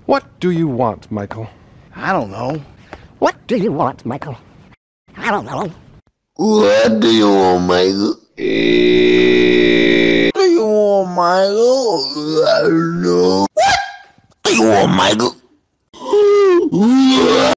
What do you want, Michael? I don't know. What do you want, Michael? I don't know. What do you want, Michael? What do you want, Michael? I don't know. What do you want, Michael?